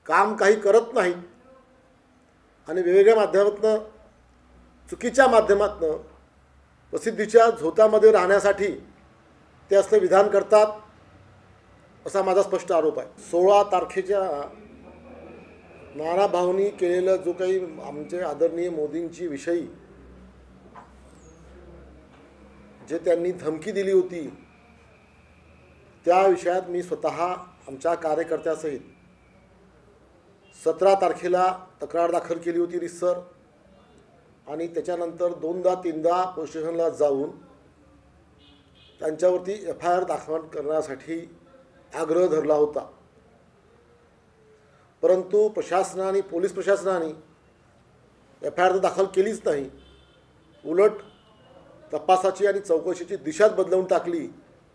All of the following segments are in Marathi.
काम काही करत नाहीत आणि वेगवेगळ्या माध्यमातून चुकीच्या माध्यमातून प्रसिद्धीच्या झोतामध्ये राहण्यासाठी ते असं विधान करतात असा माझा स्पष्ट आरोप आहे। 16 तारखेच्या नाना भाऊंनी केलेलं जो काही आमचे आदरणीय मोदींची विषयी जे त्यांनी धमकी दिली होती त्या विषयात मी स्वतः आमच्या कार्यकर्त्यासहित 17 तारखेला तक्रार दाखल केली होती रितसर आणि त्याच्यानंतर 2दा-3दा पोलीस स्टेशनला जाऊन त्यांच्यावरती FIR दाखल करण्यासाठी आग्रह धरला होता। परंतु प्रशासनाने पोलीस प्रशासनाने FIR दाखल केलीच नाही, उलट तपासाची आणि चौकशीची दिशाच बदलवून टाकली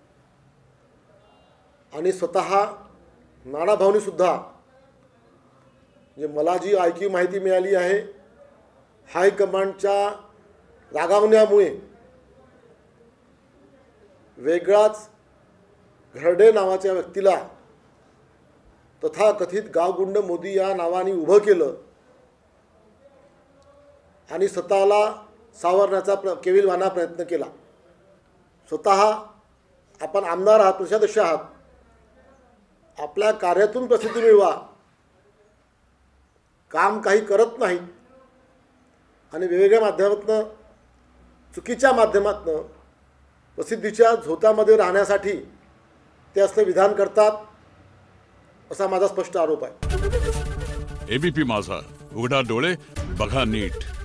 आणि स्वतः नाना भाऊंनी सुद्धा म्हणजे मला जी ऐकीव माहिती मिळाली आहे हायकमांडच्या रागावण्यामुळे वेगळाच घरडे नावाच्या व्यक्तीला तथाकथित गावगुंड मोदी या नावाने उभं केलं आणि स्वतःला सावरण्याचा केविलवाणा प्रयत्न केला। स्वतः आपण आमदार आहात, प्रदेशाध्यक्ष आहात, आपल्या कार्यातून प्रसिद्धी मिळवा, काम काही करत नाहीत आणि वेगवेगळ्या माध्यमातून चुकीच्या माध्यमातून प्रसिद्धीच्या झोतामध्ये राहण्यासाठी ते असं विधान करतात असा माझा स्पष्ट आरोप आहे। ABP माझा, उघडा डोळे बघा नीट।